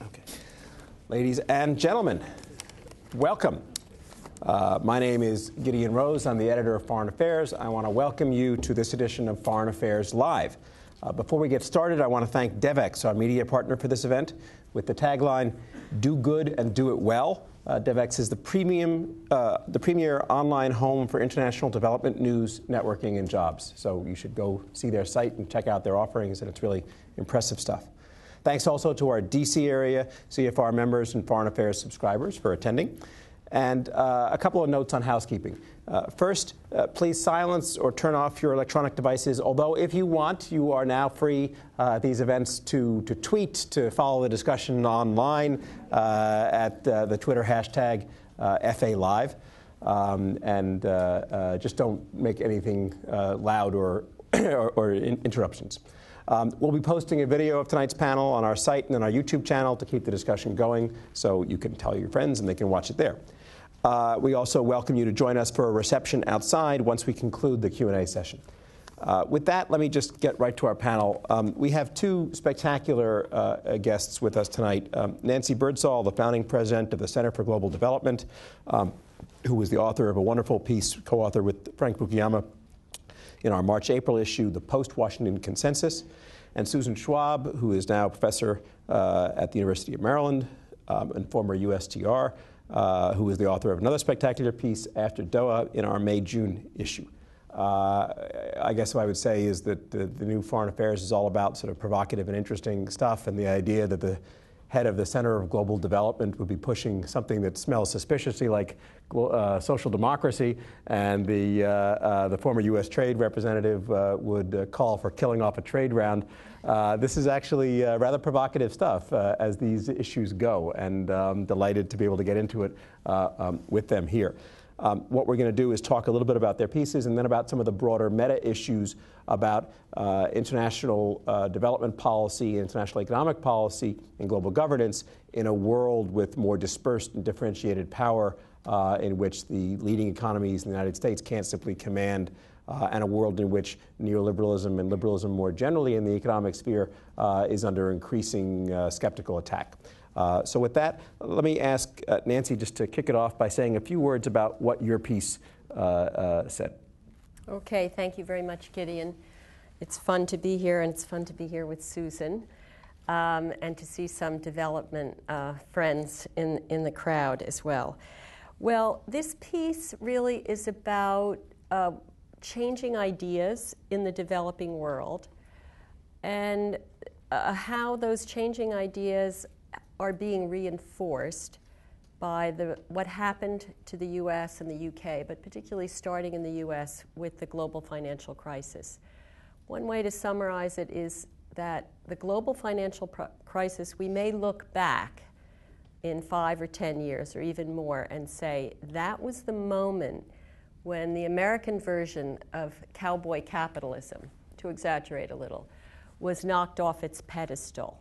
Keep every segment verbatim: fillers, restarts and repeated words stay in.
Okay. Ladies and gentlemen, welcome. Uh, my name is Gideon Rose. I'm the editor of Foreign Affairs. I want to welcome you to this edition of Foreign Affairs Live. Uh, before we get started, I want to thank DevEx, our media partner for this event, with the tagline, "Do good and do it well." Uh, DevEx is the premium, uh, the premier online home for international development, news, networking, and jobs. So you should go see their site and check out their offerings, and it's really impressive stuff. Thanks also to our D C area C F R members and Foreign Affairs subscribers for attending. And uh, a couple of notes on housekeeping. Uh, first, uh, please silence or turn off your electronic devices, although if you want, you are now free uh, at these events to, to tweet, to follow the discussion online uh, at uh, the Twitter hashtag uh, F A Live. Um, and uh, uh, just don't make anything uh, loud or, or, or in interruptions. Um, we'll be posting a video of tonight's panel on our site and on our YouTube channel to keep the discussion going, so you can tell your friends and they can watch it there. Uh, we also welcome you to join us for a reception outside once we conclude the Q and A session. Uh, with that, let me just get right to our panel. Um, we have two spectacular uh, guests with us tonight. Um, Nancy Birdsall, the founding president of the Center for Global Development, um, who was the author of a wonderful piece, co-authored with Frank Fukuyama, in our March-April issue, The Post-Washington Consensus, and Susan Schwab, who is now a professor uh, at the University of Maryland um, and former U S T R, uh, who is the author of another spectacular piece, After Doha, in our May-June issue. Uh, I guess what I would say is that the, the new Foreign Affairs is all about sort of provocative and interesting stuff, and the idea that the head of the Center of Global Development would be pushing something that smells suspiciously like uh, social democracy, and the, uh, uh, the former U S trade representative uh, would uh, call for killing off a trade round. Uh, this is actually uh, rather provocative stuff uh, as these issues go, and I'm delighted to be able to get into it uh, um, with them here. Um, what we're going to do is talk a little bit about their pieces and then about some of the broader meta issues about uh, international uh, development policy, international economic policy, and global governance in a world with more dispersed and differentiated power uh, in which the leading economies in the United States can't simply command, uh, and a world in which neoliberalism and liberalism more generally in the economic sphere uh, is under increasing uh, skeptical attack. Uh, so with that, let me ask uh, Nancy just to kick it off by saying a few words about what your piece uh, uh, said. Okay, thank you very much, Gideon. It's fun to be here, and it's fun to be here with Susan, um, and to see some development uh, friends in, in the crowd as well. Well, this piece really is about uh, changing ideas in the developing world, and uh, how those changing ideas are being reinforced by the, what happened to the U S and the U K, but particularly starting in the U S with the global financial crisis. One way to summarize it is that the global financial crisis, we may look back in five or ten years or even more and say that was the moment when the American version of cowboy capitalism, to exaggerate a little, was knocked off its pedestal.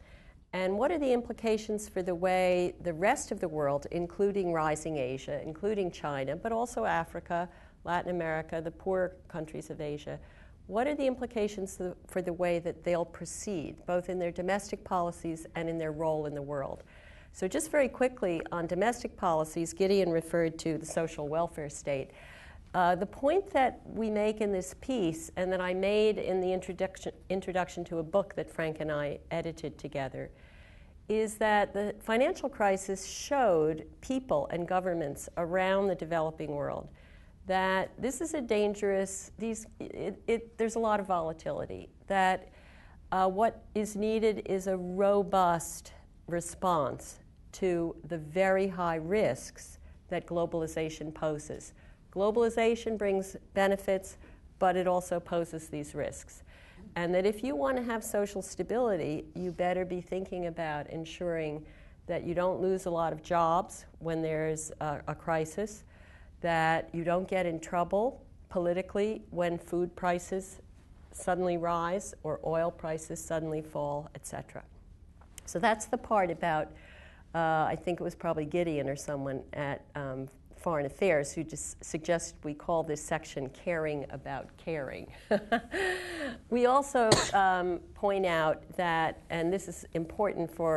And what are the implications for the way the rest of the world, including rising Asia, including China, but also Africa, Latin America, the poor countries of Asia, what are the implications for the way that they'll proceed, both in their domestic policies and in their role in the world? So just very quickly on domestic policies, Gideon referred to the social welfare state. Uh, the point that we make in this piece, and that I made in the introduction, introduction to a book that Frank and I edited together, is that the financial crisis showed people and governments around the developing world that this is a dangerous, these, it, it, there's a lot of volatility, that uh, what is needed is a robust response to the very high risks that globalization poses. Globalization brings benefits, but it also poses these risks. And that if you want to have social stability, you better be thinking about ensuring that you don't lose a lot of jobs when there's a, a crisis, that you don't get in trouble politically when food prices suddenly rise or oil prices suddenly fall, et cetera. So that's the part about, uh, I think it was probably Gideon or someone at um, Foreign Affairs who just suggested we call this section Caring About Caring. We also um, point out that, and this is important for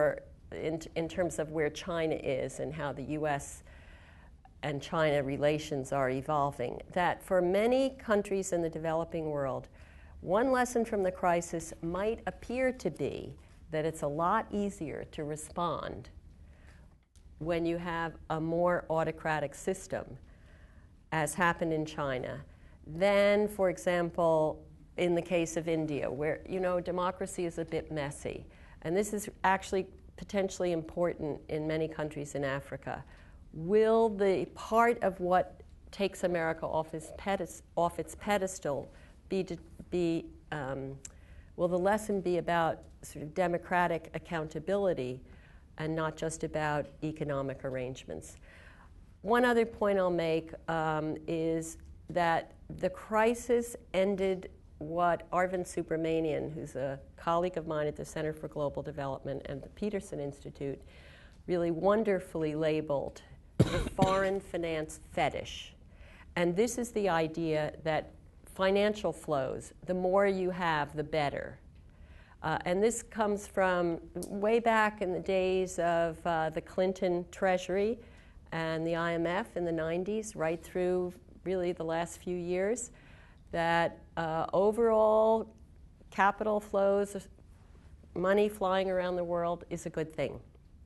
in, in terms of where China is and how the U S and China relations are evolving, that for many countries in the developing world, one lesson from the crisis might appear to be that it's a lot easier to respond when you have a more autocratic system, as happened in China, than, for example, in the case of India, where, you know, democracy is a bit messy. And this is actually potentially important in many countries in Africa. Will the part of what takes America off its, pedest- off its pedestal be, to, be um, will the lesson be about sort of democratic accountability and not just about economic arrangements? One other point I'll make um, is that the crisis ended what Arvind Subramanian, who's a colleague of mine at the Center for Global Development and the Peterson Institute, really wonderfully labeled the foreign finance fetish. And this is the idea that financial flows, the more you have, the better. Uh, and this comes from way back in the days of uh, the Clinton Treasury and the I M F in the nineties, right through really the last few years, that uh, overall capital flows, money flying around the world is a good thing.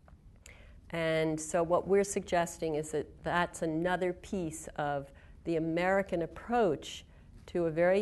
And so what we're suggesting is that that's another piece of the American approach to a very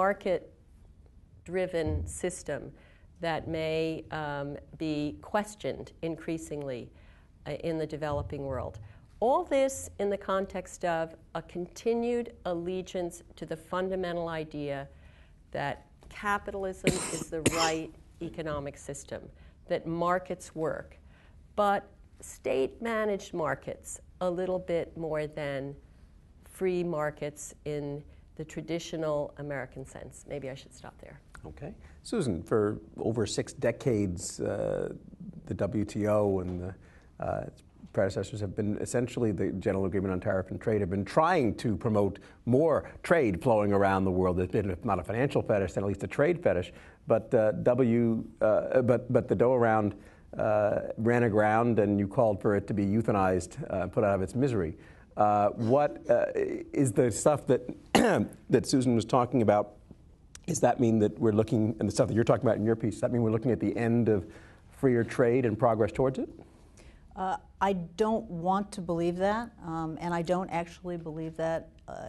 market-driven system that may um, be questioned increasingly uh, in the developing world. All this in the context of a continued allegiance to the fundamental idea that capitalism is the right economic system, that markets work, but state-managed markets a little bit more than free markets in the traditional American sense. Maybe I should stop there. Okay. Susan, for over six decades, uh, the W T O and the uh, its predecessors have been essentially, the General Agreement on Tariff and Trade, have been trying to promote more trade flowing around the world. There's been, if not a financial fetish, then at least a trade fetish. But uh, W, uh, but but the Doha Round uh, ran aground, and you called for it to be euthanized, uh, put out of its misery. Uh, what uh, is the stuff that that Susan was talking about? Does that mean that we're looking, and the stuff that you're talking about in your piece, does that mean we're looking at the end of freer trade and progress towards it? Uh, I don't want to believe that, um, and I don't actually believe that. Uh,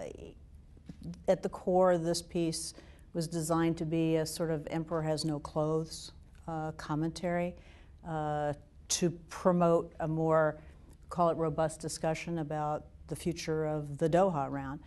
at the core, this piece was designed to be a sort of emperor has no clothes uh, commentary uh, to promote a more, call it robust discussion about the future of the Doha round.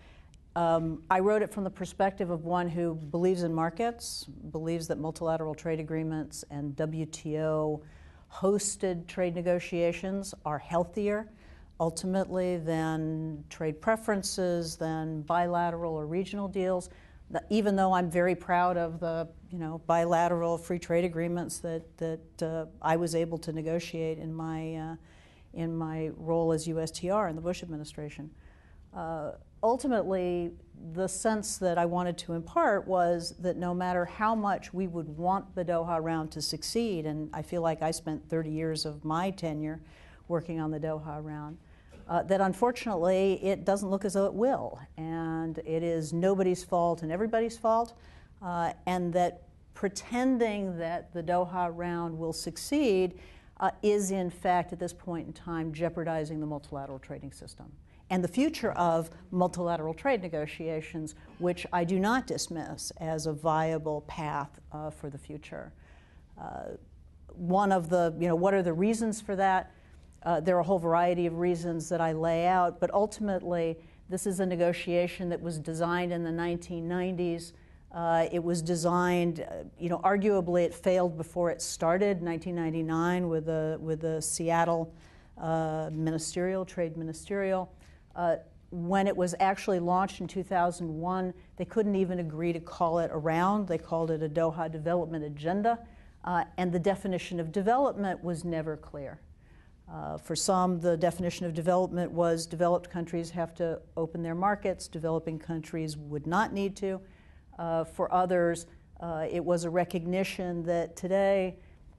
Um, I wrote it from the perspective of one who believes in markets, believes that multilateral trade agreements and W T O hosted trade negotiations are healthier ultimately than trade preferences, than bilateral or regional deals. Even though I'm very proud of the you know bilateral free trade agreements that that uh, I was able to negotiate in my uh, in my role as U S T R in the Bush administration. Uh, ultimately, the sense that I wanted to impart was that no matter how much we would want the Doha round to succeed, and I feel like I spent thirty years of my tenure working on the Doha round, uh, that unfortunately it doesn't look as though it will, and it is nobody's fault and everybody's fault, uh, and that pretending that the Doha round will succeed uh, is in fact at this point in time jeopardizing the multilateral trading system and the future of multilateral trade negotiations, which I do not dismiss as a viable path uh, for the future. Uh, one of the, you know, what are the reasons for that? Uh, there are a whole variety of reasons that I lay out, but ultimately, this is a negotiation that was designed in the nineteen nineties. Uh, it was designed, uh, you know, arguably it failed before it started, nineteen ninety-nine, with the, with the Seattle uh, ministerial, trade ministerial. Uh, when it was actually launched in two thousand one, they couldn't even agree to call it a round. They called it a Doha Development Agenda, uh, and the definition of development was never clear. Uh, for some, the definition of development was developed countries have to open their markets, developing countries would not need to. Uh, for others, uh, it was a recognition that today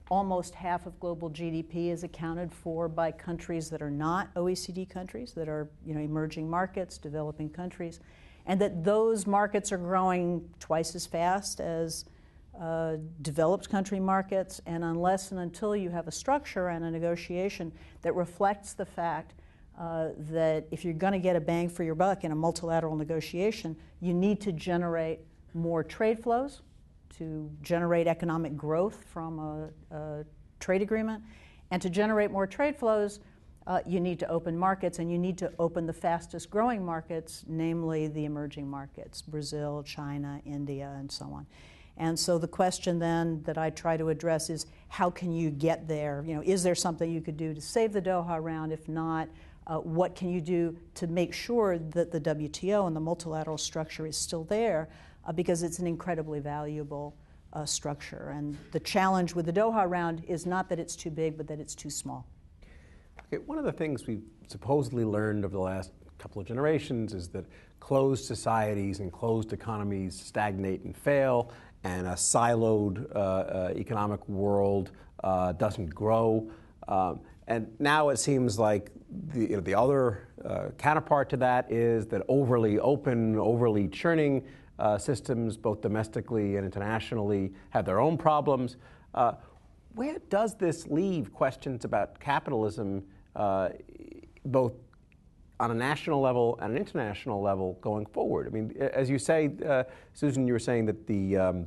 almost half of global G D P is accounted for by countries that are not O E C D countries, that are, you know, emerging markets, developing countries, and that those markets are growing twice as fast as uh, developed country markets. And unless and until you have a structure and a negotiation that reflects the fact uh, that if you're going to get a bang for your buck in a multilateral negotiation, you need to generate more trade flows, to generate economic growth from a, a trade agreement. And to generate more trade flows, uh, you need to open markets, and you need to open the fastest growing markets, namely the emerging markets, Brazil, China, India, and so on. And so the question then that I try to address is, how can you get there? You know, is there something you could do to save the Doha round? If not, uh, what can you do to make sure that the W T O and the multilateral structure is still there? Uh, because it's an incredibly valuable uh, structure. And the challenge with the Doha round is not that it's too big, but that it's too small. Okay, one of the things we've supposedly learned over the last couple of generations is that closed societies and closed economies stagnate and fail, and a siloed uh, uh, economic world uh, doesn't grow. Um, and now it seems like the, you know, the other uh, counterpart to that is that overly open, overly churning uh, systems, both domestically and internationally, have their own problems. Uh, where does this leave questions about capitalism, uh, both on a national level and an international level going forward? I mean, as you say, uh, Susan, you were saying that the um,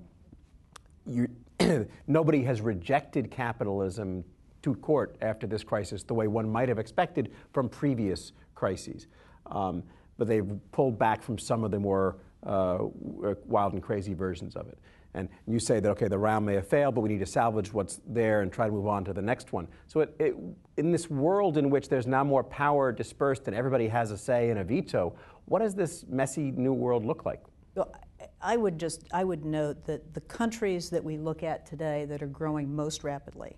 you, nobody has rejected capitalism to court after this crisis the way one might have expected from previous crises. Um, but they've pulled back from some of the more uh, wild and crazy versions of it. And you say that, okay, the round may have failed, but we need to salvage what's there and try to move on to the next one. So it, it, in this world in which there's now more power dispersed and everybody has a say and a veto, what does this messy new world look like? Well, I would just, I would note that the countries that we look at today that are growing most rapidly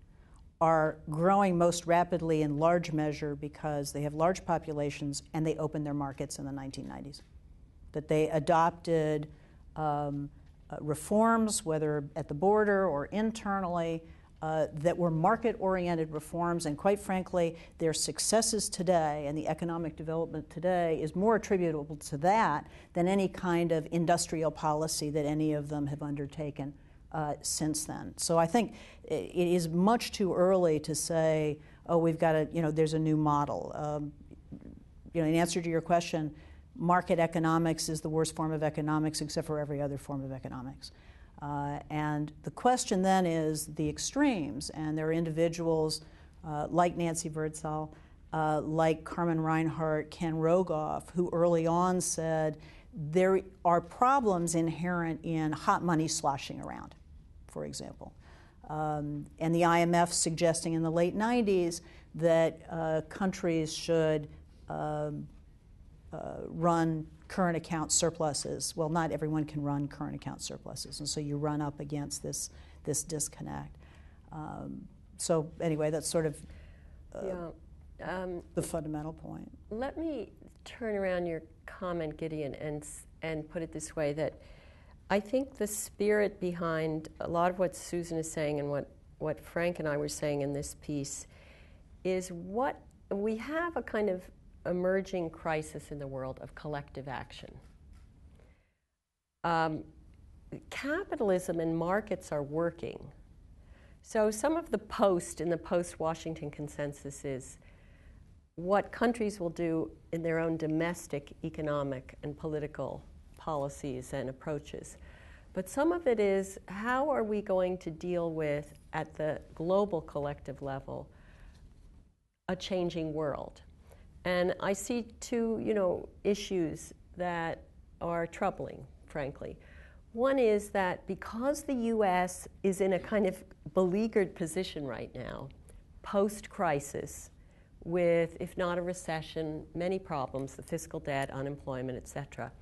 are growing most rapidly in large measure because they have large populations and they opened their markets in the nineteen nineties. That they adopted um, Uh, reforms, whether at the border or internally, uh, that were market-oriented reforms, and quite frankly, their successes today and the economic development today is more attributable to that than any kind of industrial policy that any of them have undertaken uh, since then. So I think it is much too early to say, oh, we've got a, you know, there's a new model. Um, you know, in answer to your question, market economics is the worst form of economics except for every other form of economics. Uh, and the question then is the extremes, and there are individuals uh, like Nancy Birdsall, uh, like Carmen Reinhart, Ken Rogoff, who early on said there are problems inherent in hot money sloshing around, for example. Um, and the I M F suggesting in the late nineties that uh, countries should um, Uh, run current account surpluses. Well, not everyone can run current account surpluses, and so you run up against this this disconnect. Um, so anyway, that's sort of uh, yeah. um, the fundamental point. Let me turn around your comment, Gideon, and and put it this way: that I think the spirit behind a lot of what Susan is saying and what what Frank and I were saying in this piece is what we have a kind of emerging crisis in the world of collective action. Um, capitalism and markets are working. So some of the post in the post-Washington consensus is what countries will do in their own domestic economic and political policies and approaches. But some of it is, how are we going to deal with, at the global collective level, a changing world? And I see two, you know, issues that are troubling, frankly. One is that because the U S is in a kind of beleaguered position right now, post-crisis, with, if not a recession, many problems, the fiscal debt, unemployment, et cetera.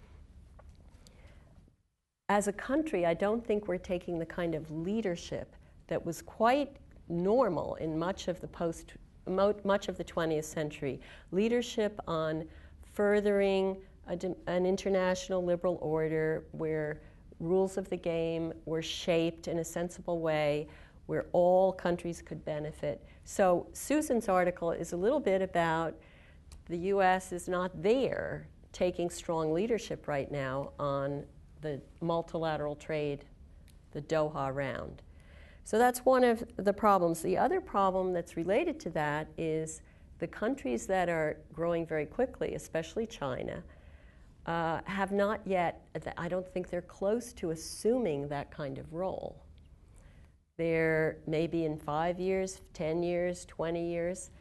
As a country, I don't think we're taking the kind of leadership that was quite normal in much of the post much of the twentieth century, leadership on furthering a, an international liberal order where rules of the game were shaped in a sensible way, where all countries could benefit. So Susan's article is a little bit about the U S is not there taking strong leadership right now on the multilateral trade, the Doha round. So that's one of the problems. The other problem that's related to that is the countries that are growing very quickly, especially China, uh, have not yet, I don't think they're close to assuming that kind of role. They're maybe in five years, ten years, twenty years.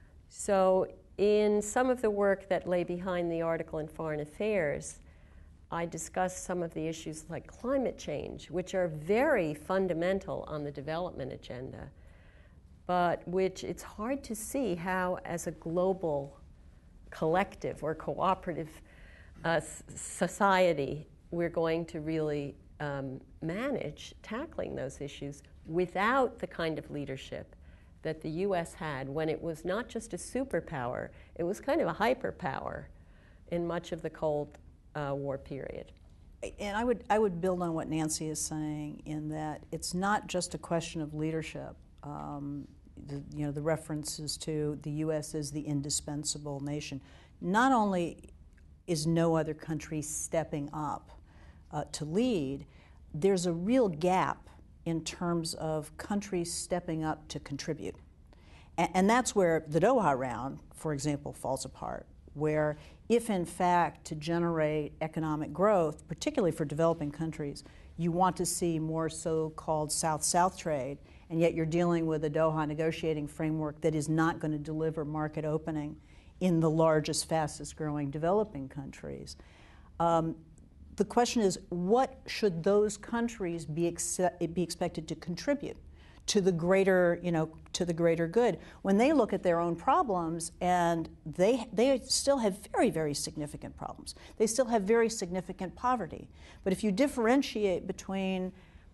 So in some of the work that lay behind the article in Foreign Affairs, I discussed some of the issues like climate change, which are very fundamental on the development agenda, but which it's hard to see how, as a global collective or cooperative uh, society, we're going to really um, manage tackling those issues without the kind of leadership that the U S had when it was not just a superpower, it was kind of a hyperpower in much of the Cold uh, War period. And I would, I would build on what Nancy is saying in that it's not just a question of leadership. Um, the, you know, the references to the U S as the indispensable nation. Not only is no other country stepping up uh, to lead, there's a real gap in terms of countries stepping up to contribute. And, and that's where the Doha round, for example, falls apart, where if in fact to generate economic growth, particularly for developing countries, you want to see more so-called South-South trade, and yet you're dealing with a Doha negotiating framework that is not going to deliver market opening in the largest, fastest growing developing countries. Um, The question is, what should those countries be, ex be expected to contribute to the greater, you know, to the greater good? When they look at their own problems, and they they still have very, very significant problems. They still have very significant poverty. But if you differentiate between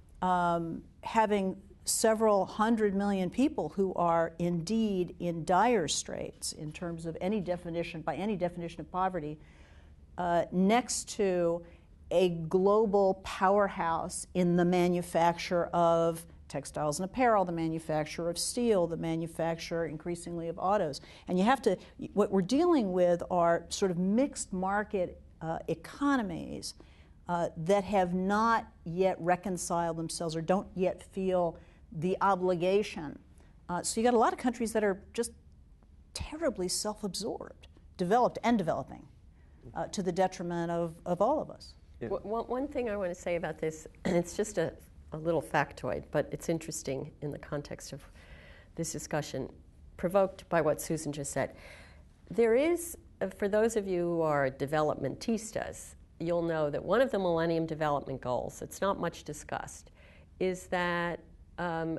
um, having several hundred million people who are indeed in dire straits in terms of any definition, by any definition of poverty, uh, next to a global powerhouse in the manufacture of textiles and apparel, the manufacture of steel, the manufacture increasingly of autos. And you have to, what we're dealing with are sort of mixed market uh, economies uh, that have not yet reconciled themselves or don't yet feel the obligation. Uh, so you got a lot of countries that are just terribly self-absorbed, developed and developing, uh, to the detriment of, of all of us. Yeah. One, one thing I want to say about this, and it's just a, a little factoid, but it's interesting in the context of this discussion, provoked by what Susan just said. There is, uh, for those of you who are developmentistas, you'll know that one of the Millennium Development Goals, it's not much discussed, is that um,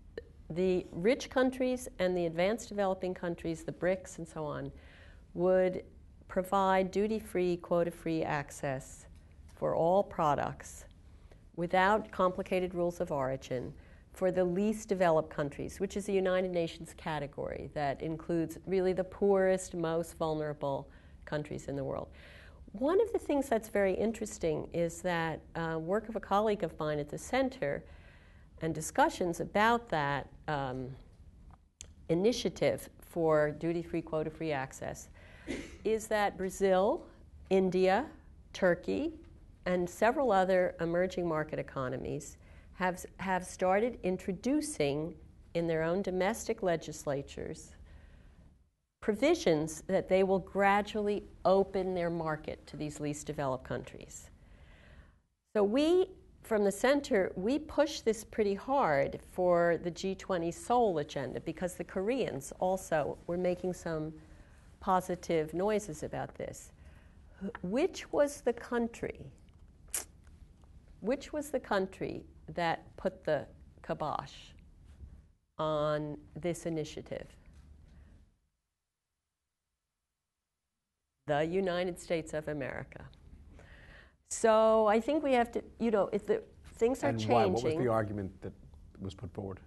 the rich countries and the advanced developing countries, the BRICS and so on, would provide duty-free, quota-free access for all products without complicated rules of origin for the least developed countries, which is the United Nations category that includes really the poorest, most vulnerable countries in the world. One of the things that's very interesting is that uh, work of a colleague of mine at the center and discussions about that um, initiative for duty-free, quota-free access is that Brazil, India, Turkey, and several other emerging market economies have, have started introducing in their own domestic legislatures provisions that they will gradually open their market to these least developed countries. So we, from the center, we push this pretty hard for the G twenty Seoul agenda because the Koreans also were making some positive noises about this. Which was the country Which was the country that put the kibosh on this initiative? The United States of America. So I think we have to, you know, if the things are and changing. Why? What was the argument that was put forward?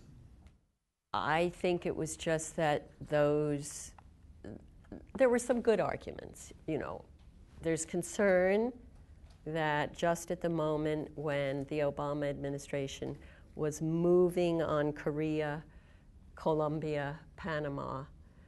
I think it was just that those, there were some good arguments, you know. There's concern that just at the moment when the Obama administration was moving on Korea, Colombia, Panama,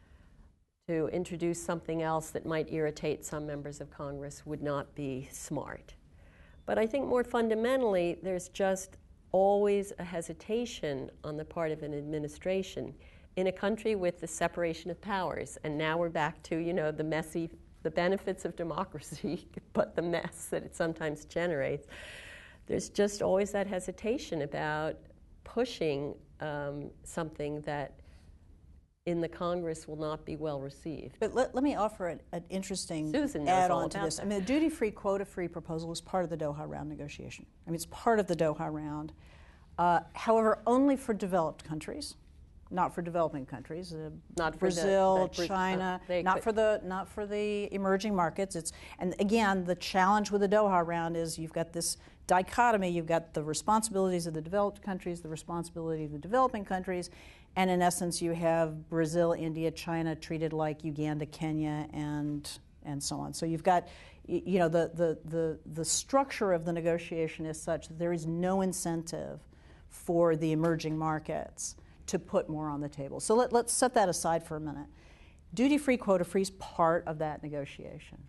to introduce something else that might irritate some members of Congress would not be smart. But I think more fundamentally, there's just always a hesitation on the part of an administration in a country with the separation of powers. And now we're back to, you know, the messy, the benefits of democracy, but the mess that it sometimes generates. There's just always that hesitation about pushing um, something that in the Congress will not be well received. But let, let me offer an, an interesting Susan knows all add-on to about this. that. I mean, the duty-free, quota-free proposal is part of the Doha round negotiation. I mean, it's part of the Doha round. Uh, however, only for developed countries, not for developing countries. Uh, Not for Brazil, the- the- China, uh, they not could- for the not for the emerging markets. It's and again, the challenge with the Doha round is you've got this dichotomy. You've got the responsibilities of the developed countries, the responsibility of the developing countries, and in essence, you have Brazil, India, China treated like Uganda, Kenya, and and so on. So you've got, you know, the the the the structure of the negotiation is such that there is no incentive for the emerging markets to put more on the table. So let, let's set that aside for a minute. Duty-free, quota-free is part of that negotiation.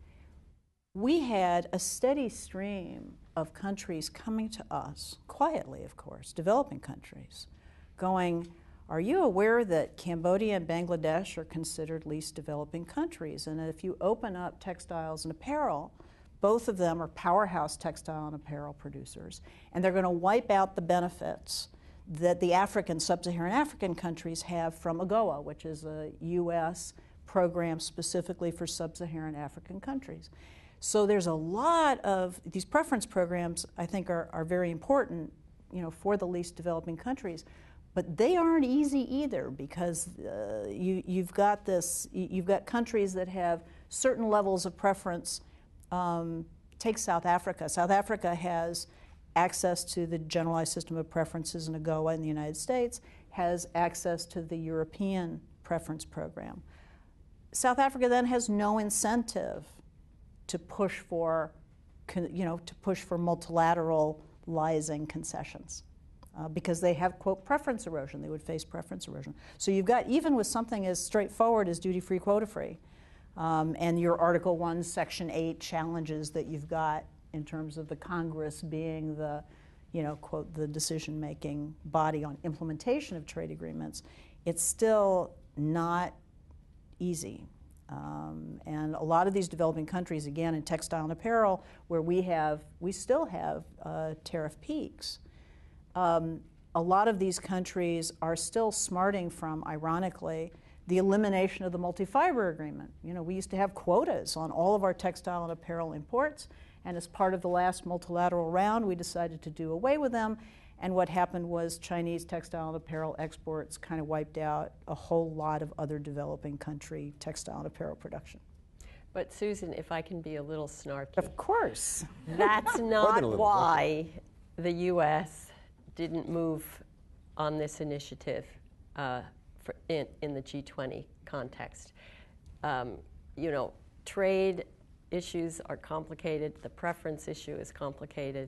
We had a steady stream of countries coming to us, quietly of course, developing countries, going, are you aware that Cambodia and Bangladesh are considered least developing countries? And if you open up textiles and apparel, both of them are powerhouse textile and apparel producers, and they're going to wipe out the benefits that the African, sub-Saharan African countries have from AGOA, which is a U S program specifically for sub-Saharan African countries. So there's a lot of, these preference programs I think are, are very important, you know, for the least developing countries, but they aren't easy either because uh, you, you've got this, you've got countries that have certain levels of preference. Um, take South Africa. South Africa has access to the generalized system of preferences in AGOA in the United States, has access to the European preference program. South Africa then has no incentive to push for, you know, to push for multilateralizing concessions uh, because they have, quote, preference erosion. They would face preference erosion. So you've got, even with something as straightforward as duty-free, quota-free, um, and your Article one, Section eight challenges that you've got in terms of the Congress being the, you know, quote, the decision-making body on implementation of trade agreements, it's still not easy. Um, and a lot of these developing countries, again, in textile and apparel, where we have, we still have uh, tariff peaks, um, a lot of these countries are still smarting from, ironically, the elimination of the multi-fiber agreement. You know, we used to have quotas on all of our textile and apparel imports, and as part of the last multilateral round, we decided to do away with them. And what happened was Chinese textile and apparel exports kind of wiped out a whole lot of other developing country textile and apparel production. But Susan, if I can be a little snarky. Of course. That's not little. why the U S didn't move on this initiative uh, for in, in the G twenty context. Um, you know, trade issues are complicated, the preference issue is complicated,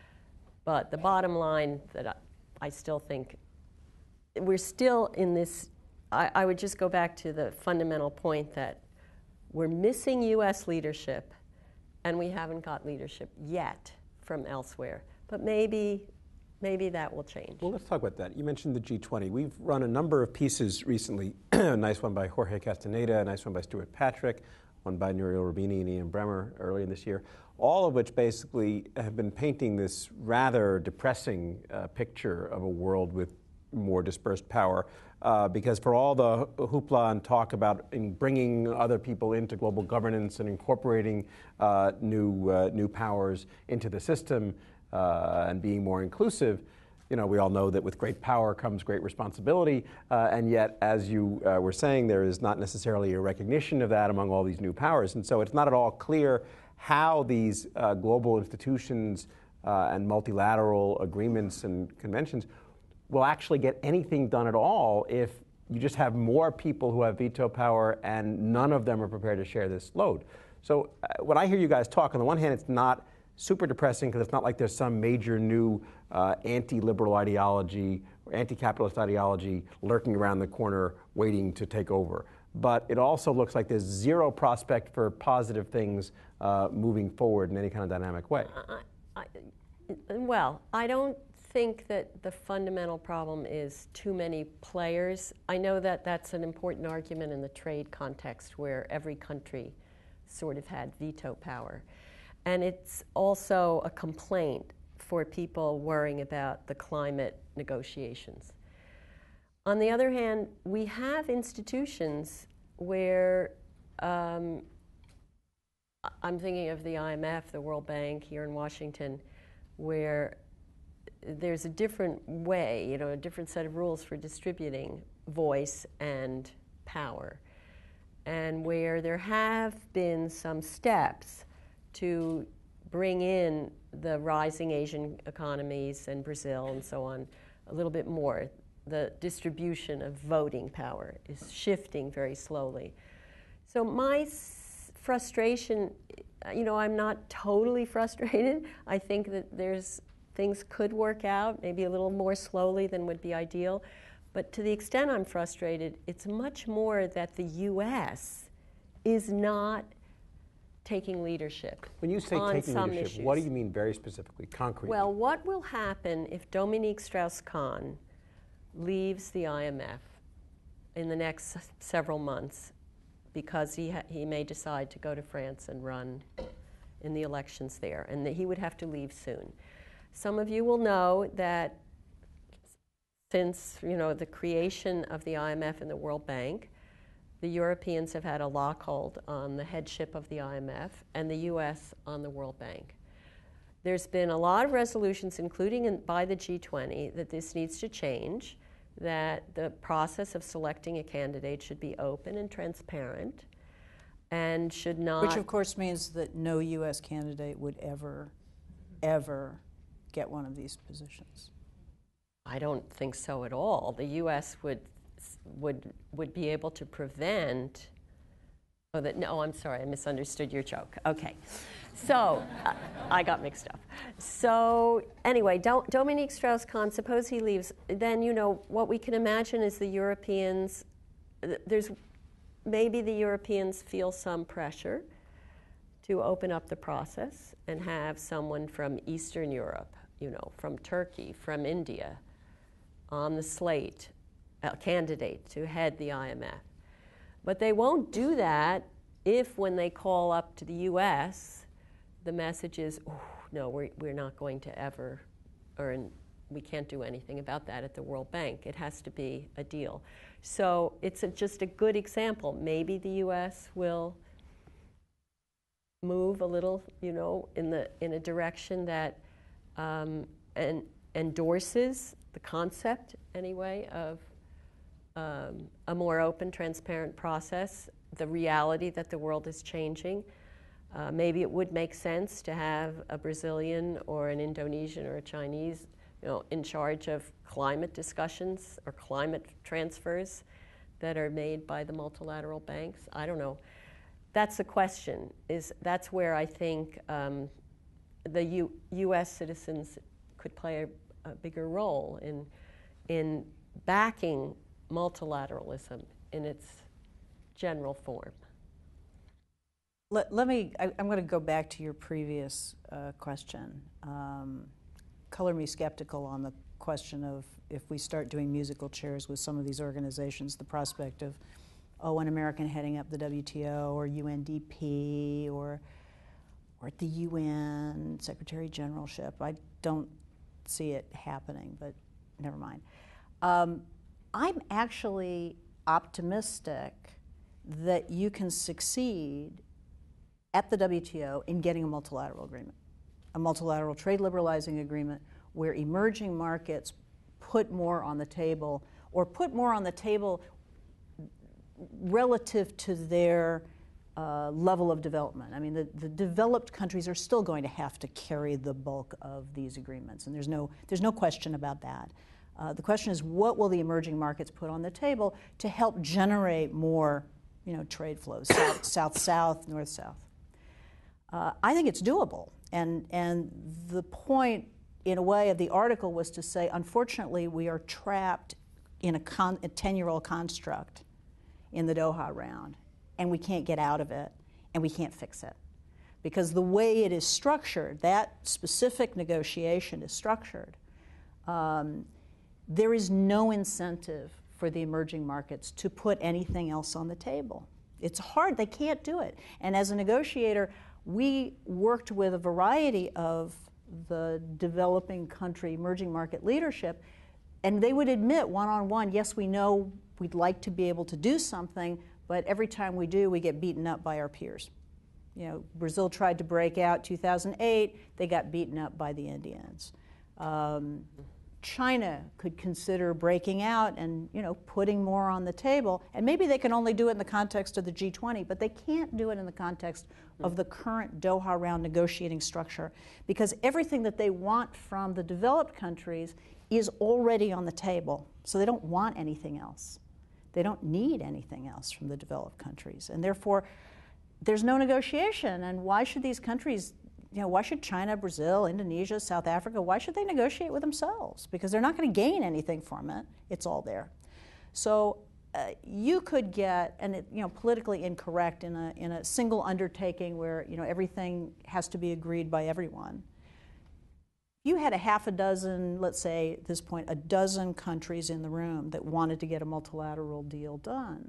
but the bottom line that I, I still think, we're still in this, I, I would just go back to the fundamental point that we're missing U S leadership and we haven't got leadership yet from elsewhere, but maybe maybe that will change. Well, let's talk about that. You mentioned the G twenty. We've run a number of pieces recently, a nice one by Jorge Castaneda, a nice one by Stuart Patrick, one by Nouriel Roubini and Ian Bremmer earlier this year, all of which basically have been painting this rather depressing uh, picture of a world with more dispersed power. Uh, because for all the hoopla and talk about in bringing other people into global governance and incorporating uh, new, uh, new powers into the system uh, and being more inclusive, you know, we all know that with great power comes great responsibility, uh, and yet, as you uh, were saying, there is not necessarily a recognition of that among all these new powers. And so it's not at all clear how these uh, global institutions uh, and multilateral agreements and conventions will actually get anything done at all if you just have more people who have veto power and none of them are prepared to share this load. So uh, when I hear you guys talk, on the one hand, it's not super depressing because it's not like there's some major new uh, anti-liberal ideology or anti-capitalist ideology lurking around the corner waiting to take over. But it also looks like there's zero prospect for positive things uh, moving forward in any kind of dynamic way. I, I, well, I don't think that the fundamental problem is too many players. I know that that's an important argument in the trade context where every country sort of had veto power. And it's also a complaint for people worrying about the climate negotiations. On the other hand, we have institutions where, um, I'm thinking of the I M F, the World Bank here in Washington, where there's a different way, you know, a different set of rules for distributing voice and power, and where there have been some steps to bring in the rising Asian economies and Brazil and so on a little bit more. The distribution of voting power is shifting very slowly. So my s- frustration, you know, I'm not totally frustrated. I think that there's things could work out, maybe a little more slowly than would be ideal. But to the extent I'm frustrated, it's much more that the U S is not taking leadership. When you say on taking some leadership, issues. what do you mean very specifically, concretely? Well, what will happen if Dominique Strauss-Kahn leaves the I M F in the next s- several months because he, ha- he may decide to go to France and run in the elections there, and that he would have to leave soon. Some of you will know that since, you know, the creation of the I M F and the World Bank, the Europeans have had a lockhold on the headship of the I M F and the U S on the World Bank. There's been a lot of resolutions, including in, by the G twenty, that this needs to change, that the process of selecting a candidate should be open and transparent and should not... Which, of course, means that no U S candidate would ever, ever get one of these positions. I don't think so at all. The U S would would would be able to prevent. Oh, that no, I'm sorry, I misunderstood your joke. Okay, so uh, I got mixed up. So anyway, Do- Dominique Strauss-Kahn, suppose he leaves, then you know what we can imagine is the Europeans. th- There's maybe the Europeans feel some pressure to open up the process and have someone from Eastern Europe, you know, from Turkey, from India, on the slate, a candidate to head the I M F. But they won't do that if, when they call up to the U S, the message is, oh, no, we're, we're not going to ever, or we can't do anything about that at the World Bank. It has to be a deal. So it's a, just a good example. Maybe the U S will move a little, you know, in the in a direction that um, and endorses the concept, anyway, of um, a more open, transparent process, the reality that the world is changing. Uh, maybe it would make sense to have a Brazilian or an Indonesian or a Chinese, you know, in charge of climate discussions or climate transfers that are made by the multilateral banks. I don't know. That's the question. Is that's where I think um, the U- U.S. citizens could play a, a bigger role in in backing multilateralism in its general form. Let, let me, I, I'm going to go back to your previous uh, question. Um, color me skeptical on the question of if we start doing musical chairs with some of these organizations, the prospect of, oh, an American heading up the W T O or U N D P or, or at the U N Secretary Generalship. I don't see it happening, but never mind. Um, I'm actually optimistic that you can succeed at the W T O in getting a multilateral agreement, a multilateral trade liberalizing agreement where emerging markets put more on the table, or put more on the table relative to their uh, level of development. I mean, the, the developed countries are still going to have to carry the bulk of these agreements, and there's no, there's no question about that. Uh, the question is, what will the emerging markets put on the table to help generate more, you know, trade flows, south, south, south, north, south? Uh, I think it's doable. and, and the point, in a way, of the article was to say, unfortunately, we are trapped in a, con a ten-year-old construct in the Doha round, and we can't get out of it, and we can't fix it. Because the way it is structured, that specific negotiation is structured, um, there is no incentive for the emerging markets to put anything else on the table. It's hard, they can't do it. And as a negotiator, we worked with a variety of the developing country, emerging market leadership, and they would admit one-on-one, yes, we know we'd like to be able to do something, but every time we do, we get beaten up by our peers. You know, Brazil tried to break out two thousand eight, they got beaten up by the Indians. Um, China could consider breaking out and, you know, putting more on the table, and maybe they can only do it in the context of the G twenty, but they can't do it in the context of the current Doha round negotiating structure, because everything that they want from the developed countries is already on the table, so they don't want anything else. They don't need anything else from the developed countries, and therefore there's no negotiation. And why should these countries, you know, why should China, Brazil, Indonesia, South Africa, why should they negotiate with themselves? Because they're not going to gain anything from it. It's all there. So uh, you could get, and it, you know, politically incorrect in a, in a single undertaking where, you know, everything has to be agreed by everyone. You had a half a dozen, let's say at this point, a dozen countries in the room that wanted to get a multilateral deal done,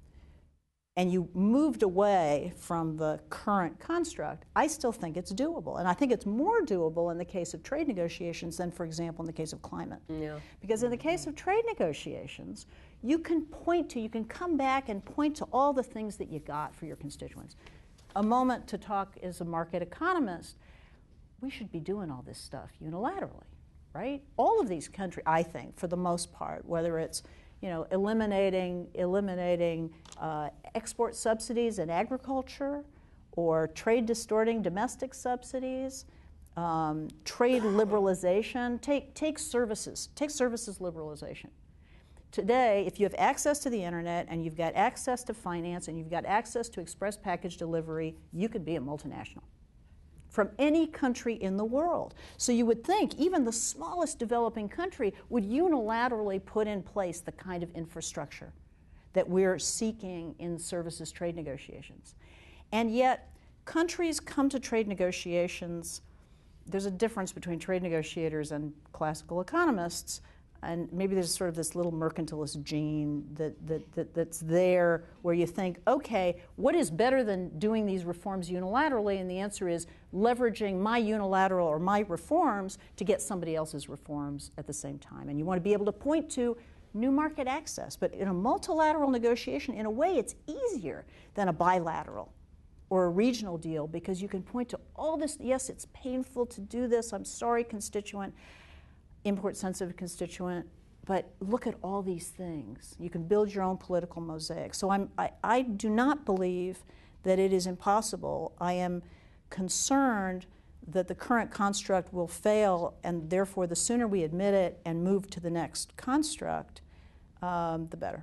and you moved away from the current construct, I still think it's doable. And I think it's more doable in the case of trade negotiations than, for example, in the case of climate. Yeah. Because in the case of trade negotiations, you can point to, you can come back and point to all the things that you got for your constituents. A moment to talk as a market economist, we should be doing all this stuff unilaterally, right? All of these countries, I think, for the most part, whether it's, you know, eliminating, eliminating uh, export subsidies in agriculture, or trade distorting domestic subsidies, um, trade liberalization, take, take services, take services liberalization. Today, if you have access to the internet and you've got access to finance and you've got access to express package delivery, you could be a multinational from any country in the world. So you would think even the smallest developing country would unilaterally put in place the kind of infrastructure that we're seeking in services trade negotiations. And yet, countries come to trade negotiations, there's a difference between trade negotiators and classical economists, and maybe there's sort of this little mercantilist gene that, that, that, that's there where you think, okay, what is better than doing these reforms unilaterally? And the answer is leveraging my unilateral or my reforms to get somebody else's reforms at the same time. And you want to be able to point to new market access. But in a multilateral negotiation, in a way, it's easier than a bilateral or a regional deal, because you can point to all this. Yes, it's painful to do this. I'm sorry, constituent. Import-sensitive constituent, but look at all these things. You can build your own political mosaic. So I'm, I, I do not believe that it is impossible. I am concerned that the current construct will fail, and therefore the sooner we admit it and move to the next construct, um, the better.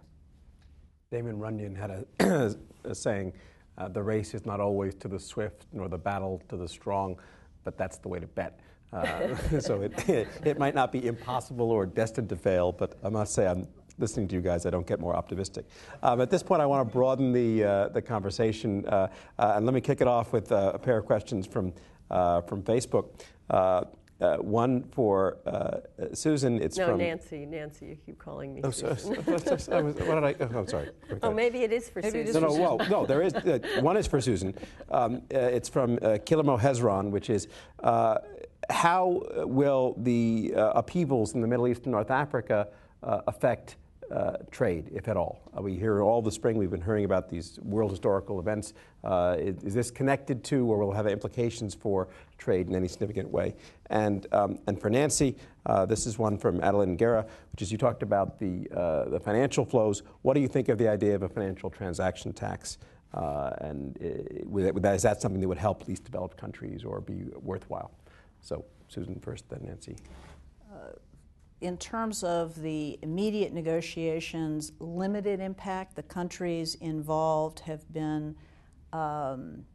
Damon Runyon had a, a saying, uh, the race is not always to the swift nor the battle to the strong, but that's the way to bet. Uh, so it, it, it might not be impossible or destined to fail, but I must say I'm listening to you guys, I don't get more optimistic. Um, at this point, I want to broaden the, uh, the conversation, uh, uh, and let me kick it off with uh, a pair of questions from, uh, from Facebook. Uh, uh, one for uh, Susan. It's no, from Nancy. Nancy, you keep calling me oh, Susan. So, so, I was, what did I? Oh, I'm sorry. Okay. Oh, maybe it is for maybe Susan. No, no, well, no. There is uh, one is for Susan. Um, uh, it's from uh, Kilimo Hezron, which is. Uh, How will the uh, upheavals in the Middle East and North Africa uh, affect uh, trade, if at all? Uh, we hear all the spring, we've been hearing about these world historical events. Uh, is, is this connected to, or will it have implications for trade in any significant way? And, um, and for Nancy, uh, this is one from Adeline Guerra, which is you talked about the, uh, the financial flows. What do you think of the idea of a financial transaction tax? Uh, and uh, with that, is that something that would help least developed countries or be worthwhile? So, Susan first, then Nancy. Uh, in terms of the immediate negotiations, limited impact. The countries involved have been um,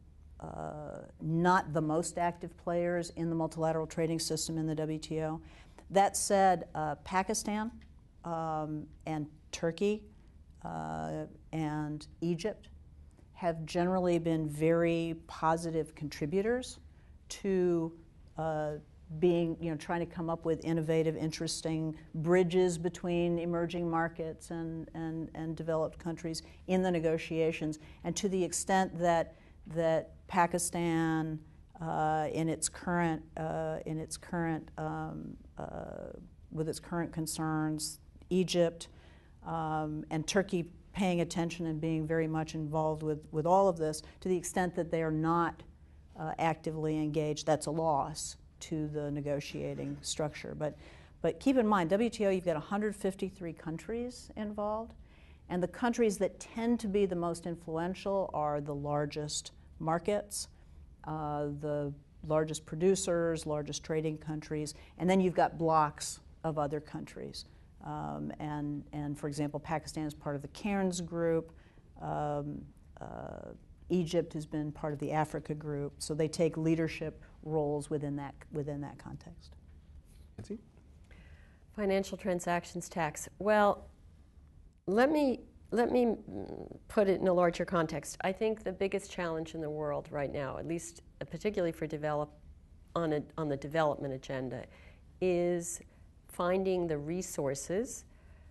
uh, not the most active players in the multilateral trading system in the W T O. That said, uh, Pakistan um, and Turkey uh, and Egypt have generally been very positive contributors to uh, being, you know, trying to come up with innovative, interesting bridges between emerging markets and, and, and developed countries in the negotiations. And to the extent that that Pakistan, uh, in its current, uh, in its current, um, uh, with its current concerns, Egypt um, and Turkey paying attention and being very much involved with, with all of this, to the extent that they are not uh, actively engaged, that's a loss to the negotiating structure. But, but keep in mind, W T O, you've got one hundred fifty-three countries involved, and the countries that tend to be the most influential are the largest markets, uh, the largest producers, largest trading countries, and then you've got blocks of other countries. Um, and, and for example, Pakistan is part of the Cairns group. Um, uh, Egypt has been part of the Africa group, so they take leadership roles within that, within that context. Nancy? Financial transactions tax. Well, let me, let me put it in a larger context. I think the biggest challenge in the world right now, at least particularly for develop, on, a, on the development agenda, is finding the resources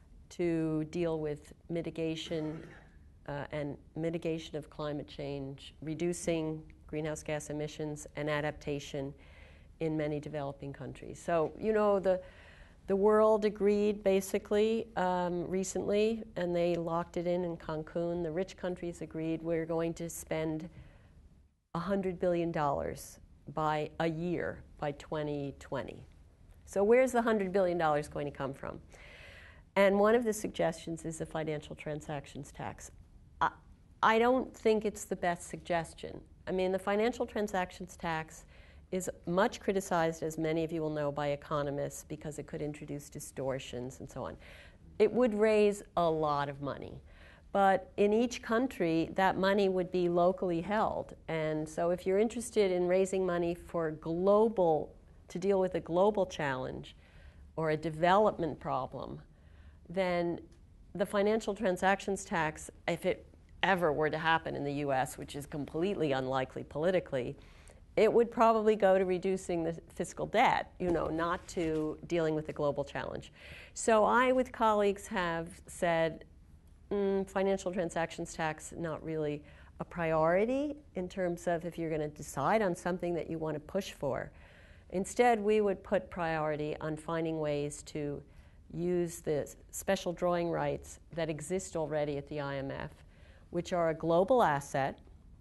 to deal with mitigation uh, and mitigation of climate change, reducing greenhouse gas emissions, and adaptation in many developing countries. So, you know, the, the world agreed basically um, recently, and they locked it in in Cancun. The rich countries agreed we're going to spend one hundred billion dollars by a year by twenty twenty. So where's the one hundred billion dollars going to come from? And one of the suggestions is a financial transactions tax. I, I don't think it's the best suggestion. I mean, the financial transactions tax is much criticized, as many of you will know, by economists because it could introduce distortions and so on. It would raise a lot of money. But in each country, that money would be locally held. And so if you're interested in raising money for global to deal with a global challenge or a development problem, then the financial transactions tax, if it ever were to happen in the U S, which is completely unlikely politically, it would probably go to reducing the fiscal debt, you know, not to dealing with the global challenge. So I, with colleagues, have said mm, financial transactions tax, not really a priority in terms of if you're going to decide on something that you want to push for. Instead, we would put priority on finding ways to use the special drawing rights that exist already at the I M F, which are a global asset.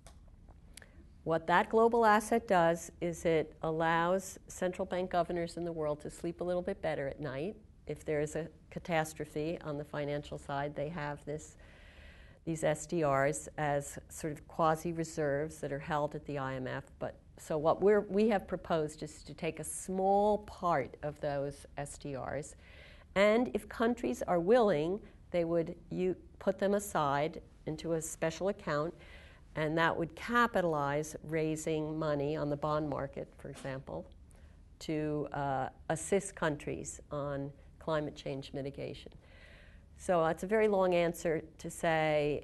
What that global asset does is it allows central bank governors in the world to sleep a little bit better at night. If there is a catastrophe on the financial side, they have this, these S D Rs as sort of quasi-reserves that are held at the I M F. But so what we're, we have proposed is to take a small part of those S D Rs, and if countries are willing, they would you put them aside into a special account, and that would capitalize raising money on the bond market, for example, to uh, assist countries on climate change mitigation. So that's a very long answer to say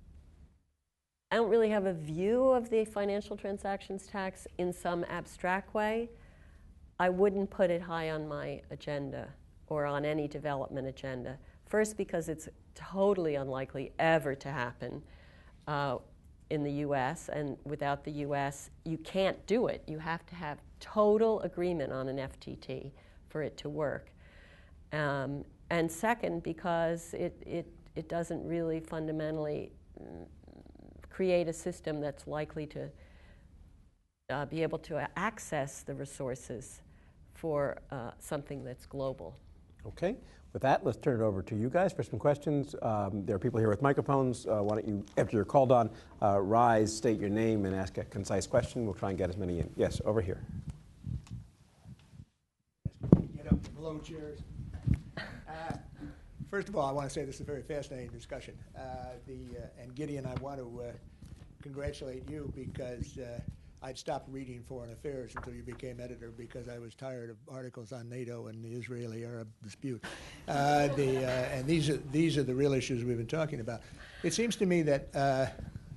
I don't really have a view of the financial transactions tax in some abstract way. I wouldn't put it high on my agenda or on any development agenda. First, because it's totally unlikely ever to happen uh, in the U S, and without the U S, you can't do it. You have to have total agreement on an F T T for it to work. Um, and second, because it, it, it doesn't really fundamentally mm, create a system that's likely to uh, be able to access the resources for uh, something that's global. Okay. With that, let's turn it over to you guys for some questions. Um, there are people here with microphones. Uh, why don't you, after you're called on, uh, rise, state your name, and ask a concise question. We'll try and get as many in. Yes, over here. Get up, blow chairs. Uh, first of all, I want to say this is a very fascinating discussion. Uh, the uh, and Gideon, I want to uh, congratulate you because uh, I'd stopped reading Foreign Affairs until you became editor because I was tired of articles on NATO and the Israeli-Arab dispute. Uh, the, uh, and these are, these are the real issues we've been talking about. It seems to me that uh,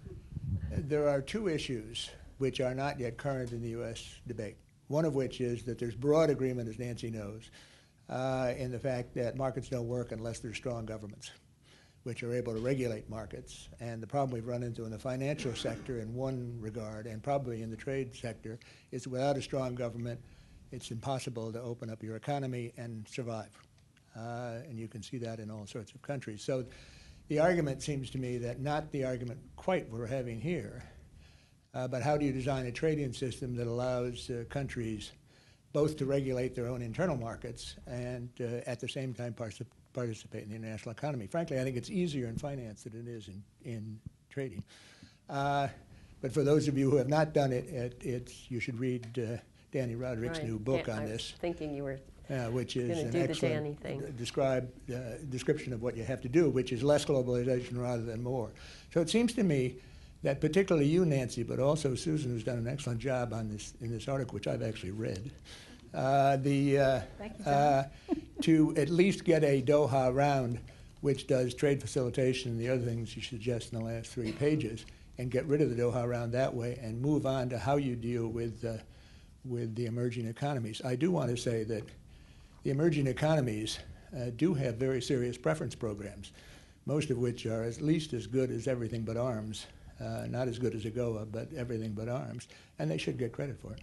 there are two issues which are not yet current in the U S debate, one of which is that there's broad agreement, as Nancy knows, uh, in the fact that markets don't work unless there's strong governments which are able to regulate markets. And the problem we've run into in the financial sector in one regard, and probably in the trade sector, is without a strong government, it's impossible to open up your economy and survive. Uh, and you can see that in all sorts of countries. So the argument seems to me that not the argument quite we're having here, uh, but how do you design a trading system that allows uh, countries both to regulate their own internal markets and uh, at the same time participate participate in the international economy. Frankly, I think it's easier in finance than it is in, in trading. Uh, but for those of you who have not done it, it it's, you should read uh, Danny Roderick's Right. new book Dan- on I was this. thinking you were Uh, which is gonna an do the excellent Danny thing. d- describe, uh, description of what you have to do, which is less globalization rather than more. So it seems to me that particularly you, Nancy, but also Susan, who's done an excellent job on this in this article, which I've actually read, uh, the uh, Thank you, John. uh, to at least get a Doha round, which does trade facilitation and the other things you suggest in the last three pages, and get rid of the Doha round that way and move on to how you deal with uh, with the emerging economies. I do want to say that the emerging economies uh, do have very serious preference programs, most of which are at least as good as everything but arms, uh, not as good as AGOA, but everything but arms, and they should get credit for it.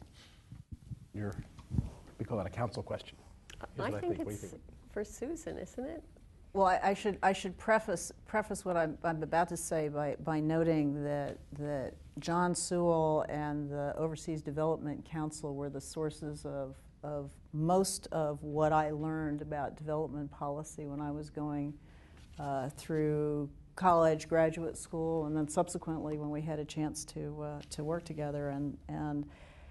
You're, we call that a council question. Here's I what think What do you it's think? for Susan, isn't it? Well, I, I should I should preface preface what I'm, I'm about to say by, by noting that that John Sewell and the Overseas Development Council were the sources of of most of what I learned about development policy when I was going uh, through college, graduate school, and then subsequently when we had a chance to uh, to work together. And and